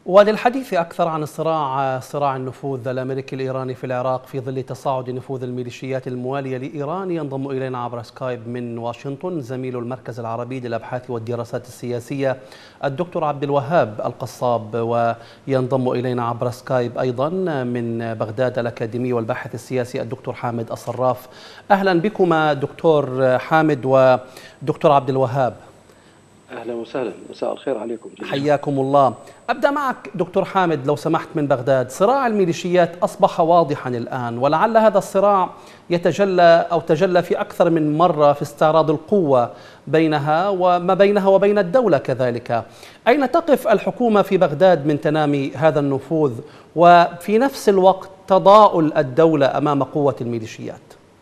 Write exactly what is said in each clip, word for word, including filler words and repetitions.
وللحديث أكثر عن الصراع صراع النفوذ الأمريكي الإيراني في العراق في ظل تصاعد نفوذ الميليشيات الموالية لإيران، ينضم إلينا عبر سكايب من واشنطن زميل المركز العربي للأبحاث والدراسات السياسية الدكتور عبد الوهاب القصاب، وينضم إلينا عبر سكايب أيضا من بغداد الأكاديمي والباحث السياسي الدكتور حامد الصراف. أهلا بكما دكتور حامد ودكتور عبد الوهاب. أهلا وسهلا، مساء الخير عليكم جميعا. حياكم الله. أبدأ معك دكتور حامد لو سمحت من بغداد. صراع الميليشيات أصبح واضحا الآن، ولعل هذا الصراع يتجلى أو تجلى في أكثر من مرة في استعراض القوة بينها وما بينها وبين الدولة كذلك. أين تقف الحكومة في بغداد من تنامي هذا النفوذ وفي نفس الوقت تضاؤل الدولة أمام قوة الميليشيات؟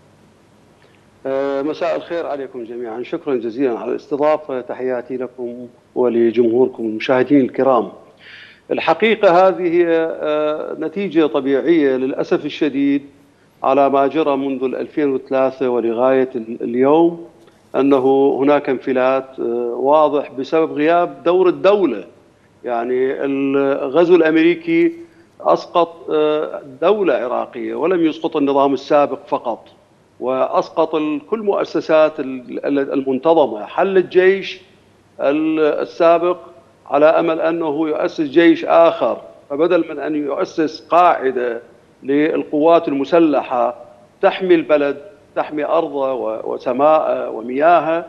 مساء الخير عليكم جميعا، شكرا جزيلا على الاستضافة، تحياتي لكم ولجمهوركم المشاهدين الكرام. الحقيقة هذه هي نتيجة طبيعية للأسف الشديد على ما جرى منذ ألفين وثلاثة ولغاية اليوم، أنه هناك انفلات واضح بسبب غياب دور الدولة. يعني الغزو الأمريكي أسقط دولة عراقية ولم يسقط النظام السابق فقط، وأسقط كل مؤسسات المنتظمة. حل الجيش السابق على أمل أنه يؤسس جيش آخر، فبدل من أن يؤسس قاعدة للقوات المسلحة تحمي البلد، تحمي أرضه وسماءه ومياهه،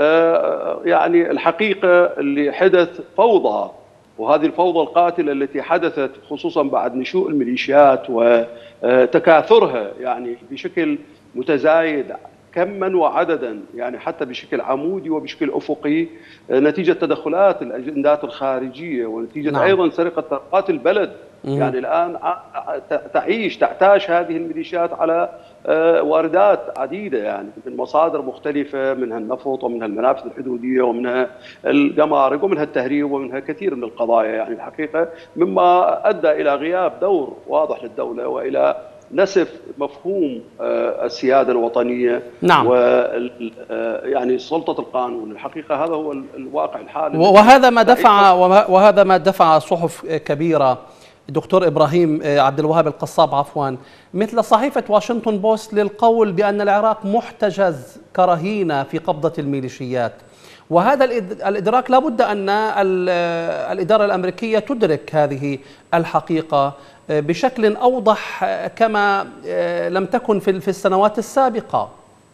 يعني الحقيقة اللي حدث فوضى، وهذه الفوضى القاتلة التي حدثت خصوصا بعد نشوء الميليشيات وتكاثرها يعني بشكل متزايد كما وعددا، يعني حتى بشكل عمودي وبشكل افقي، نتيجه تدخلات الاجندات الخارجيه ونتيجه نعم. ايضا سرقه طاقات البلد. مم. يعني الان تعيش تعتاش هذه الميليشيات على واردات عديده، يعني من مصادر مختلفه، منها النفط ومنها المنافذ الحدوديه ومنها الجمارك ومنها التهريب ومنها كثير من القضايا. يعني الحقيقه مما ادى الى غياب دور واضح للدوله والى نسف مفهوم السيادة الوطنية. نعم. و يعني سلطة القانون. الحقيقة هذا هو الواقع الحالي، وهذا ما دفع وهذا ما دفع صحف كبيرة دكتور إبراهيم عبد الوهاب القصاب عفوا مثل صحيفة واشنطن بوست للقول بأن العراق محتجز كرهينة في قبضة الميليشيات. وهذا الإدراك لابد أن الإدارة الأمريكية تدرك هذه الحقيقة بشكل أوضح كما لم تكن في السنوات السابقة.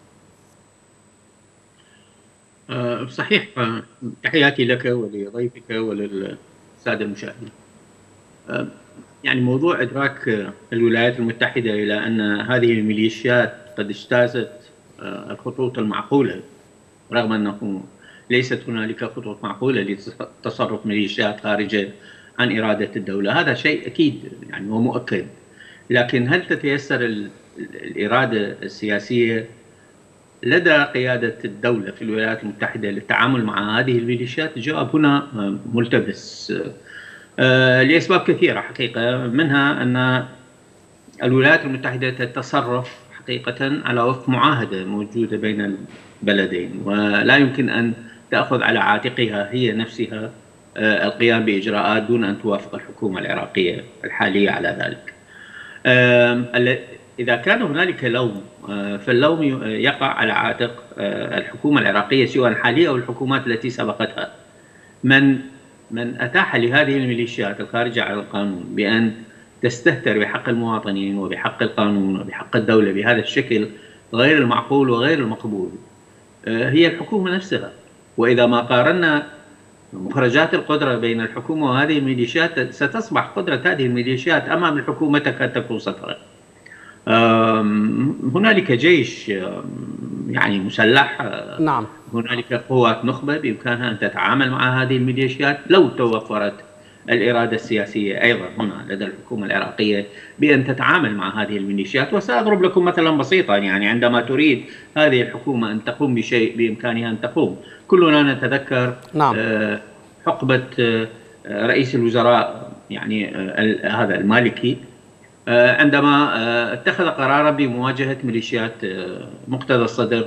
صحيح، تحياتي لك ولضيفك وللسادة المشاهدين. يعني موضوع إدراك الولايات المتحدة إلى أن هذه الميليشيات قد اجتازت الخطوط المعقولة، رغم أنه ليست هنالك خطوط معقولة لتصرف ميليشيات خارجة عن إرادة الدولة، هذا شيء أكيد يعني ومؤكد. لكن هل تتيسر الإرادة السياسية لدى قيادة الدولة في الولايات المتحدة للتعامل مع هذه الميليشيات؟ الجواب هنا ملتبس لأسباب كثيرة حقيقة، منها أن الولايات المتحدة تتصرف حقيقة على وفق معاهدة موجودة بين البلدين، ولا يمكن أن تأخذ على عاتقها هي نفسها القيام بإجراءات دون أن توافق الحكومة العراقية الحالية على ذلك. إذا كان هنالك لوم فاللوم يقع على عاتق الحكومة العراقية سواء الحالية أو الحكومات التي سبقتها، من من أتاح لهذه الميليشيات الخارجة على القانون بأن تستهتر بحق المواطنين وبحق القانون وبحق الدولة بهذا الشكل غير المعقول وغير المقبول هي الحكومة نفسها. وإذا ما قارنا مخرجات القدرة بين الحكومة وهذه الميليشيات ستصبح قدرة هذه الميليشيات أمام الحكومة تكاد تكون صفرا. هنالك جيش يعني مسلح، نعم. هنالك قوات نخبة بإمكانها أن تتعامل مع هذه الميليشيات لو توفرت الإرادة السياسية أيضا هنا لدى الحكومة العراقية بأن تتعامل مع هذه الميليشيات. وسأضرب لكم مثلا بسيطا، يعني عندما تريد هذه الحكومة أن تقوم بشيء بإمكانها أن تقوم، كلنا نتذكر نعم. حقبة رئيس الوزراء يعني هذا المالكي عندما اتخذ قرارا بمواجهة ميليشيات مقتدى الصدر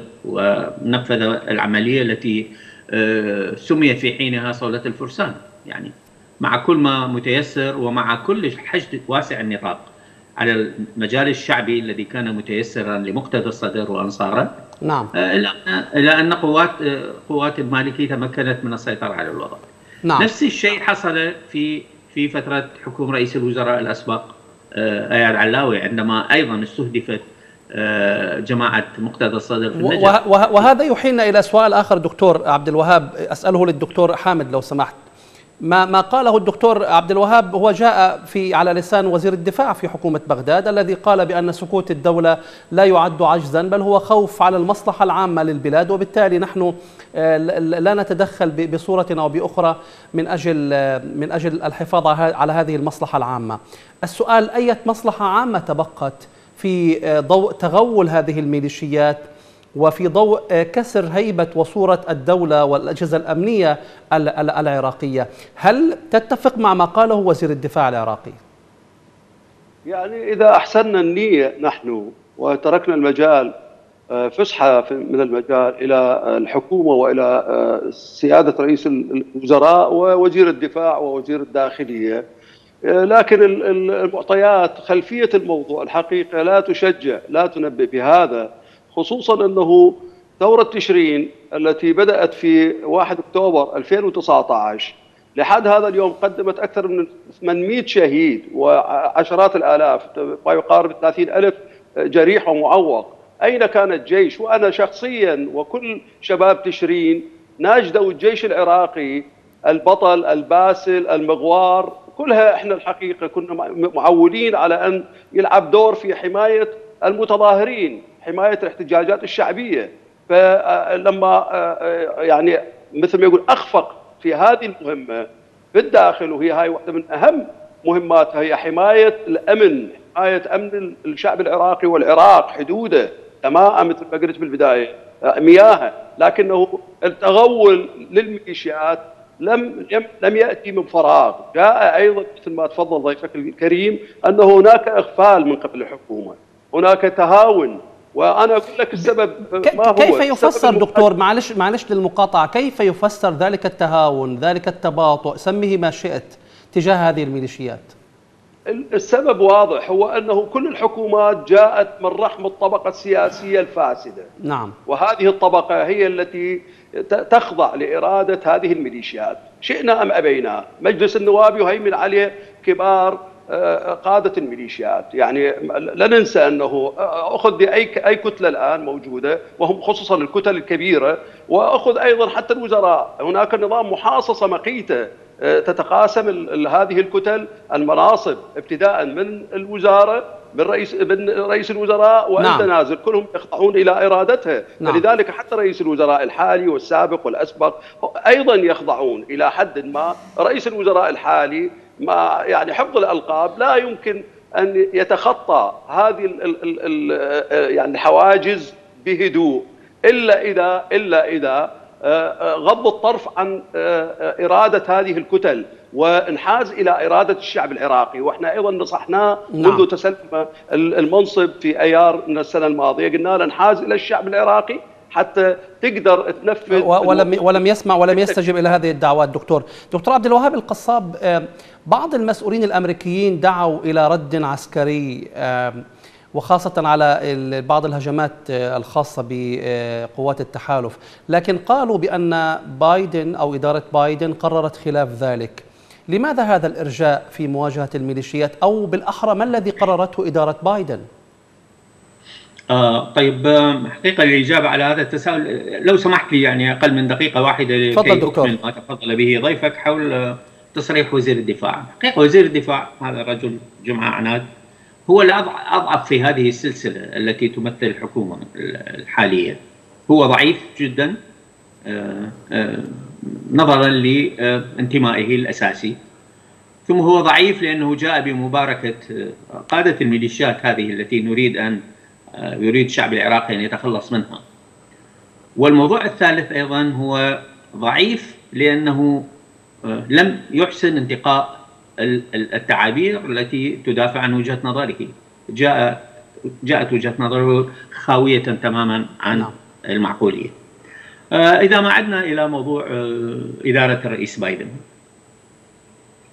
ونفذ العملية التي سميت في حينها صولة الفرسان. يعني مع كل ما متيسر ومع كل حشد واسع النطاق على المجال الشعبي الذي كان متيسرا لمقتدى الصدر وأنصاره. نعم. إلى أن قوات قوات المالكي تمكنت من السيطرة على الوضع. نعم. نفس الشيء حصل في في فترة حكم رئيس الوزراء الأسبق اياد علاوي، عندما أيضا استهدفت جماعة مقتدى الصدر في النجف. وهذا يحيلنا إلى سؤال آخر دكتور عبد الوهاب، أسأله للدكتور حامد لو سمحت. ما ما قاله الدكتور عبد الوهاب هو جاء في على لسان وزير الدفاع في حكومة بغداد، الذي قال بأن سكوت الدولة لا يعد عجزا، بل هو خوف على المصلحة العامة للبلاد، وبالتالي نحن لا نتدخل بصورة أو بأخرى من أجل من أجل الحفاظ على هذه المصلحة العامة. السؤال: أية مصلحة عامة تبقت في ضوء تغول هذه الميليشيات وفي ضوء كسر هيبة وصورة الدولة والأجهزة الأمنية العراقية؟ هل تتفق مع ما قاله وزير الدفاع العراقي؟ يعني إذا أحسننا النية نحن وتركنا المجال فسحة من المجال إلى الحكومة وإلى سيادة رئيس الوزراء ووزير الدفاع ووزير الداخلية، لكن المعطيات خلفية الموضوع الحقيقة لا تشجع لا تنبئ بهذا، خصوصا أنه ثورة تشرين التي بدأت في واحد أكتوبر ألفين وتسعة عشر لحد هذا اليوم قدمت أكثر من ثمانمئة شهيد وعشرات الآلاف ما يقارب ثلاثين ألف جريح ومعوق. أين كان الجيش؟ وأنا شخصيا وكل شباب تشرين ناجدوا الجيش العراقي البطل الباسل المغوار، كلها احنا الحقيقة كنا معولين على أن يلعب دور في حماية المتظاهرين، حماية الاحتجاجات الشعبية. فلما يعني مثل ما يقول أخفق في هذه المهمة في الداخل، وهي هاي واحدة من أهم مهماتها، هي حماية الأمن، حماية أمن الشعب العراقي والعراق، حدوده تمام مثل ما قلت بالبداية مياهه، لكنه التغول للميليشيات لم لم يأتي من فراغ، جاء أيضا مثل ما تفضل ضيفك الكريم أن هناك إغفال من قبل الحكومة، هناك تهاون. وأنا أقول لك السبب ما هو. كيف يفسر دكتور، معلش معلش للمقاطعة، كيف يفسر ذلك التهاون، ذلك التباطؤ، سميه ما شئت، تجاه هذه الميليشيات؟ السبب واضح، هو أنه كل الحكومات جاءت من رحم الطبقة السياسية الفاسدة. نعم. وهذه الطبقة هي التي تخضع لإرادة هذه الميليشيات، شئنا أم أبينا. مجلس النواب يهيمن عليه كبار قادة الميليشيات، يعني لا ننسى أنه أخذ بأي أي كتلة الآن موجودة، وهم خصوصا الكتل الكبيرة، وأخذ أيضا حتى الوزراء. هناك نظام محاصصة مقيتة تتقاسم هذه الكتل المناصب ابتداء من الوزارة، من رئيس من رئيس الوزراء وانت نعم. نازل، كلهم يخضعون الى ارادتها. نعم. فلذلك حتى رئيس الوزراء الحالي والسابق والاسبق ايضا يخضعون الى حد ما. رئيس الوزراء الحالي ما يعني حفظ الالقاب لا يمكن ان يتخطى هذه ال ال ال يعني الحواجز بهدوء، الا اذا الا اذا غض الطرف عن إرادة هذه الكتل وانحاز إلى إرادة الشعب العراقي. وإحنا أيضا نصحناه نعم. منذ تسلم المنصب في أيار من السنة الماضية، قلنا له انحاز إلى الشعب العراقي حتى تقدر تنفذ، ولم ولم يسمع ولم يستجب إلى هذه الدعوات. دكتور دكتور عبد الوهاب القصاب، بعض المسؤولين الأمريكيين دعوا إلى رد عسكري، وخاصة على بعض الهجمات الخاصة بقوات التحالف، لكن قالوا بأن بايدن أو إدارة بايدن قررت خلاف ذلك. لماذا هذا الإرجاء في مواجهة الميليشيات، أو بالأحرى ما الذي قررته إدارة بايدن؟ آه طيب، حقيقة الإجابة على هذا التساؤل لو سمحت لي يعني أقل من دقيقة واحدة لكي أكمل ما تفضل به ضيفك حول تصريح وزير الدفاع. حقيقة وزير الدفاع هذا رجل جمعة عناد، هو الأضعف في هذه السلسلة التي تمثل الحكومة الحالية. هو ضعيف جدا نظرا لانتمائه الأساسي، ثم هو ضعيف لأنه جاء بمباركة قادة الميليشيات هذه التي نريد أن يريد الشعب العراقي أن يتخلص منها. والموضوع الثالث أيضا هو ضعيف لأنه لم يحسن انتقاء التعابير التي تدافع عن وجهة نظره. جاء جاءت وجهة نظره خاوية تماما عن المعقولية. إذا ما عدنا إلى موضوع إدارة الرئيس بايدن،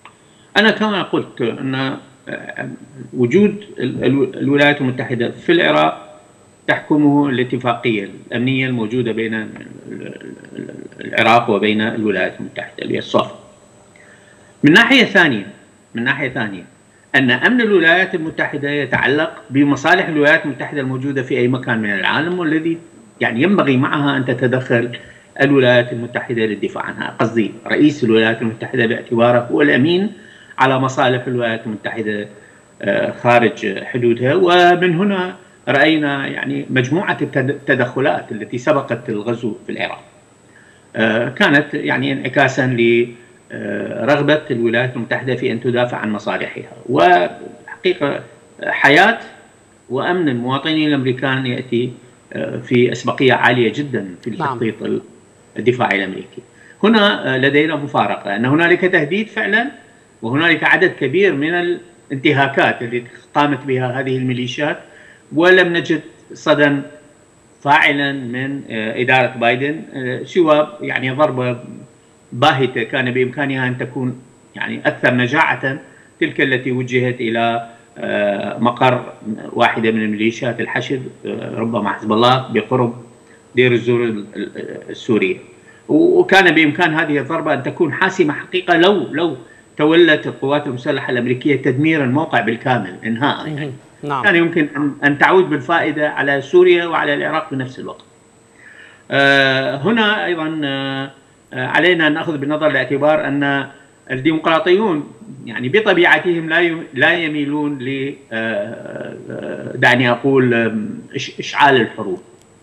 أنا كما قلت أن وجود الولايات المتحدة في العراق تحكمه الاتفاقية الأمنية الموجودة بين العراق وبين الولايات المتحدة اللي هي الصف. من ناحية ثانية من ناحية ثانية أن أمن الولايات المتحدة يتعلق بمصالح الولايات المتحدة الموجودة في أي مكان من العالم، والذي يعني ينبغي معها أن تتدخل الولايات المتحدة للدفاع عنها. قصدي رئيس الولايات المتحدة باعتباره هو الأمين على مصالح الولايات المتحدة خارج حدودها. ومن هنا رأينا يعني مجموعة التدخلات التي سبقت الغزو في العراق كانت يعني انعكاسا لرغبة الولايات المتحدة في أن تدافع عن مصالحها. وحقيقة حياة وأمن المواطنين الأمريكان يأتي في أسبقية عالية جدا في التخطيط الدفاعي الأمريكي. هنا لدينا مفارقة أن هنالك تهديد فعلا، وهنالك عدد كبير من الانتهاكات التي قامت بها هذه الميليشيات، ولم نجد صدى فاعلا من إدارة بايدن سوى يعني ضربة باهتة كان بإمكانها أن تكون يعني أكثر نجاعة، تلك التي وجهت إلى مقر واحدة من الميليشيات الحشد ربما حزب الله بقرب دير الزور السورية. وكان بإمكان هذه الضربة أن تكون حاسمة حقيقة لو لو تولت القوات المسلحة الأمريكية تدمير الموقع بالكامل إنهاء. يعني نعم. كان يمكن أن تعود بالفائدة على سوريا وعلى العراق بنفس الوقت. آه هنا أيضا آه علينا أن نأخذ بالنظر الاعتبار أن الديمقراطيون يعني بطبيعتهم لا لا يميلون ل دعني أقول إشعال الحروب.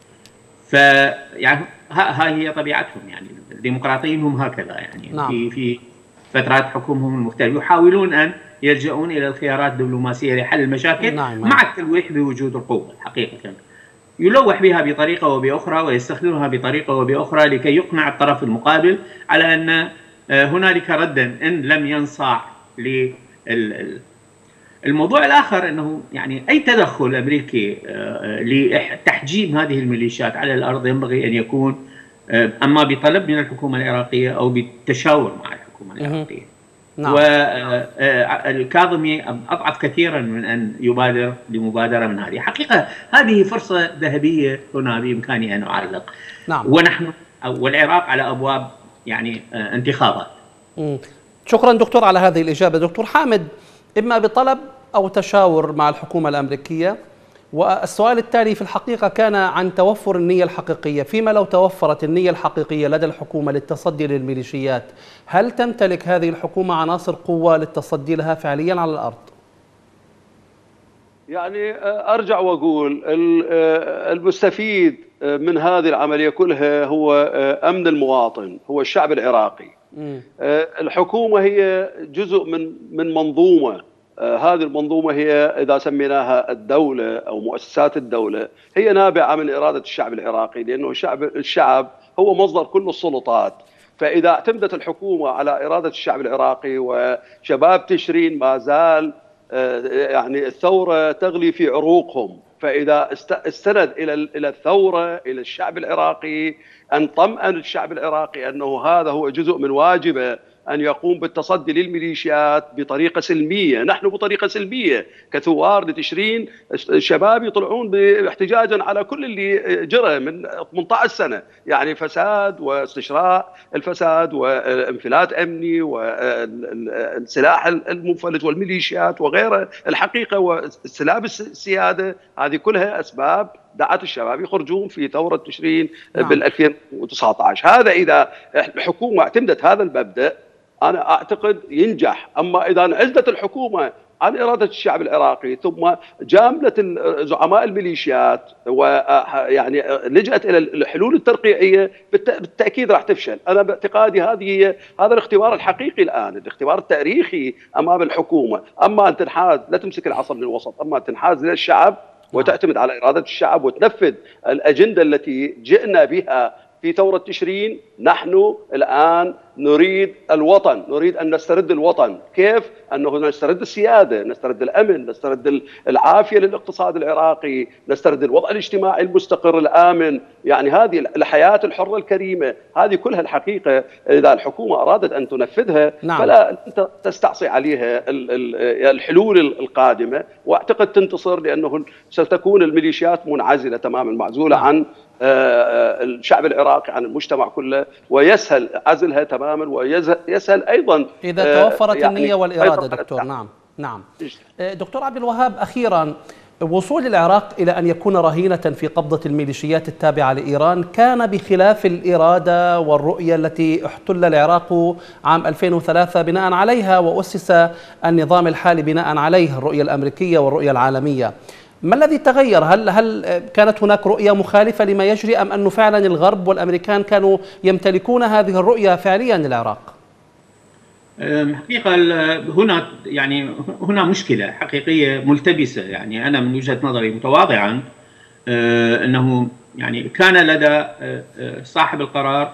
فيعني ها هي طبيعتهم، يعني الديمقراطيين هم هكذا يعني. نعم. في في فترات حكمهم المختلفة يحاولون أن يلجؤون إلى الخيارات الدبلوماسية لحل المشاكل. نعم. مع التلويح بوجود القوة حقيقة، يلوح بها بطريقة وبأخرى ويستخدمها بطريقة وبأخرى لكي يقنع الطرف المقابل على أن هنالك ردا إن لم ينصاع لل الموضوع الآخر. أنه يعني أي تدخل أمريكي لتحجيم هذه الميليشيات على الأرض ينبغي أن يكون أما بطلب من الحكومة العراقية أو بالتشاور مع الحكومة العراقية. نعم. والكاظمي أضعف كثيرا من أن يبادر لمبادرة من هذه. حقيقة هذه فرصة ذهبية هنا بإمكاني أن أعلق. نعم. ونحن والعراق على أبواب يعني انتخابات. مم. شكرا دكتور على هذه الإجابة. دكتور حامد، إما بطلب أو تشاور مع الحكومة الأمريكية، والسؤال التالي في الحقيقة كان عن توفر النية الحقيقية. فيما لو توفرت النية الحقيقية لدى الحكومة للتصدي للميليشيات، هل تمتلك هذه الحكومة عناصر قوة للتصدي لها فعليا على الأرض؟ يعني أرجع وأقول المستفيد من هذه العملية كلها هو أمن المواطن، هو الشعب العراقي. م. الحكومة هي جزء من من منظومة. هذه المنظومة هي إذا سميناها الدولة أو مؤسسات الدولة، هي نابعة من إرادة الشعب العراقي، لأنه الشعب الشعب هو مصدر كل السلطات. فإذا اعتمدت الحكومة على إرادة الشعب العراقي وشباب تشرين ما زال يعني الثورة تغلي في عروقهم، فإذا استند إلى إلى الثورة إلى الشعب العراقي أن طمأن الشعب العراقي أنه هذا هو جزء من واجبه أن يقوم بالتصدي للميليشيات بطريقة سلمية. نحن بطريقة سلمية كثوار لتشرين، الشباب يطلعون باحتجاجا على كل اللي جرى من ثمانية عشر سنة، يعني فساد واستشراء الفساد وانفلات أمني والسلاح المنفلت والميليشيات وغيره. الحقيقة واستلاب السيادة، هذه كلها أسباب دعت الشباب يخرجون في ثورة تشرين بال ألفين وتسعة عشر. هذا إذا الحكومة اعتمدت هذا المبدأ أنا أعتقد ينجح. أما إذا انعزلت الحكومة عن إرادة الشعب العراقي ثم جاملت زعماء الميليشيات ويعني لجأت إلى الحلول الترقيعية، بالتأكيد راح تفشل. أنا باعتقادي هذه هذا الاختبار الحقيقي الآن، الاختبار التاريخي أمام الحكومة. أما أن تنحاز لا تمسك العصا من الوسط، أما أن تنحاز للشعب وتعتمد على إرادة الشعب وتنفذ الأجندة التي جئنا بها في ثورة تشرين نحن الآن نريد الوطن، نريد أن نسترد الوطن. كيف؟ أنه نسترد السيادة، نسترد الأمن، نسترد العافية للاقتصاد العراقي، نسترد الوضع الاجتماعي المستقر الآمن، يعني هذه الحياة الحرة الكريمة. هذه كلها الحقيقة إذا الحكومة أرادت أن تنفذها نعم. فلا تستعصي عليها الحلول القادمة، وأعتقد تنتصر، لأنه ستكون الميليشيات منعزلة تماما، معزولة نعم. عن الشعب العراقي، عن المجتمع كله، ويسهل عزلها تماما، ويسهل ايضا اذا توفرت يعني النيه والاراده. دكتور نعم نعم دكتور عبد الوهاب، اخيرا وصول العراق الى ان يكون رهينه في قبضه الميليشيات التابعه لايران كان بخلاف الاراده والرؤيه التي احتل العراق عام ألفين وثلاثة بناء عليها، واسس النظام الحالي بناء عليه، الرؤيه الامريكيه والرؤيه العالميه. ما الذي تغير؟ هل هل كانت هناك رؤية مخالفة لما يجري، أم أنه فعلا الغرب والأمريكان كانوا يمتلكون هذه الرؤية فعليا للعراق؟ حقيقة هنا يعني هنا مشكلة حقيقية ملتبسة. يعني أنا من وجهة نظري متواضعا أنه يعني كان لدى صاحب القرار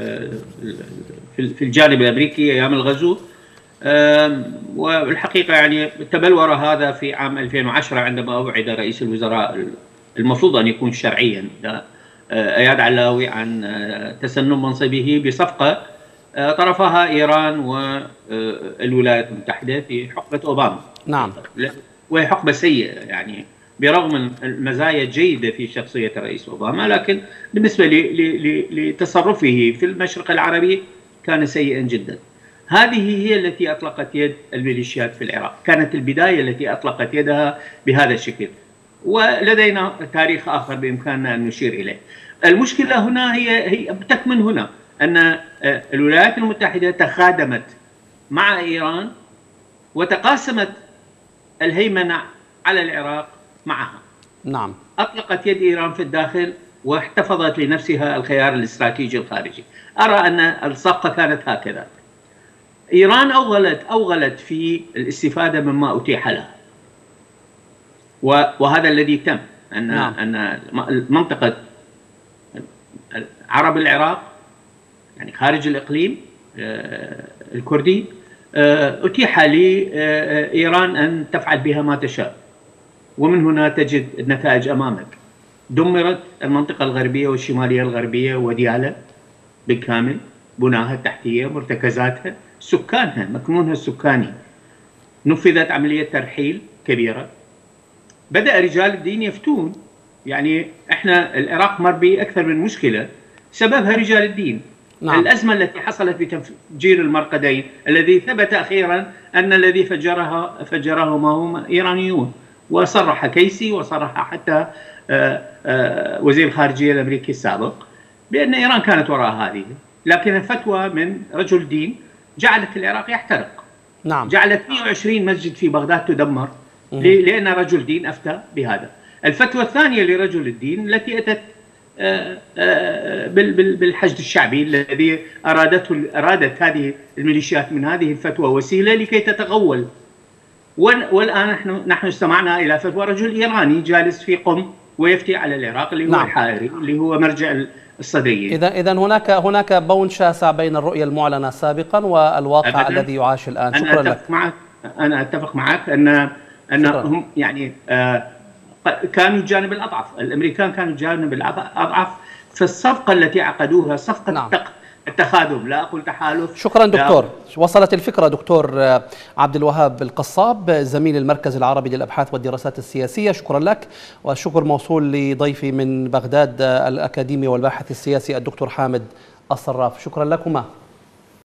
في الجانب الأمريكي أيام الغزو، والحقيقة يعني تبلور هذا في عام ألفين وعشرة عندما أوعد رئيس الوزراء المفروض أن يكون شرعيا اياد علاوي عن تسنم منصبه بصفقة طرفها إيران والولايات المتحدة في حقبة أوباما. نعم. وهي حقبة سيئة يعني برغم المزايا الجيدة في شخصية الرئيس أوباما، لكن بالنسبة لتصرفه في المشرق العربي كان سيئا جدا. هذه هي التي أطلقت يد الميليشيات في العراق، كانت البداية التي أطلقت يدها بهذا الشكل، ولدينا تاريخ آخر بإمكاننا أن نشير إليه. المشكلة هنا هي هي تكمن هنا أن الولايات المتحدة تخادمت مع إيران وتقاسمت الهيمنة على العراق معها. نعم. أطلقت يد إيران في الداخل واحتفظت لنفسها الخيار الاستراتيجي الخارجي. أرى أن الصفقة كانت هكذا. إيران أوغلت أوغلت في الاستفادة مما أتيح لها، وهذا الذي تم. أن نعم. أن منطقة عرب العراق يعني خارج الإقليم الكردي أتيح لإيران أن تفعل بها ما تشاء، ومن هنا تجد النتائج أمامك. دمرت المنطقة الغربية والشمالية الغربية وديالى بالكامل، بناها التحتية، مرتكزاتها، سكانها، مكنونها السكاني. نفذت عملية ترحيل كبيرة. بدأ رجال الدين يفتون. يعني احنا العراق مر بأكثر من مشكلة سببها رجال الدين. نعم. الأزمة التي حصلت بتفجير المرقدين الذي ثبت أخيرا أن الذي فجرها فجرهما هم إيرانيون، وصرح كيسي وصرح حتى وزير الخارجية الأمريكي السابق بأن إيران كانت وراء هذه، لكن الفتوى من رجل دين جعلت العراق يحترق. نعم. جعلت مئة وعشرين مسجد في بغداد تدمر لأن رجل دين أفتى بهذا. الفتوى الثانية لرجل الدين التي أتت بالحشد الشعبي الذي أرادته أرادت هذه الميليشيات من هذه الفتوى وسيلة لكي تتغول. والآن نحن نحن استمعنا إلى فتوى رجل إيراني جالس في قم ويفتي على العراق اللي هو نعم. الحائري اللي هو مرجع الصدريين. إذا إذا هناك هناك بون شاسع بين الرؤية المعلنة سابقا والواقع الذي يعاش الآن. شكرا أنا لك. معك أنا أتفق معك أن أنهم يعني آه كانوا الجانب الأضعف، الأمريكان كانوا الجانب الأضعف في الصفقة التي عقدوها، صفقة نعم. التخاذم، لا أقول تحالف. شكرا دكتور. وصلت الفكرة. دكتور عبد الوهاب القصاب، زميل المركز العربي للأبحاث والدراسات السياسية، شكرا لك. والشكر موصول لضيفي من بغداد الأكاديمي والباحث السياسي الدكتور حامد الصراف، شكرا لكما.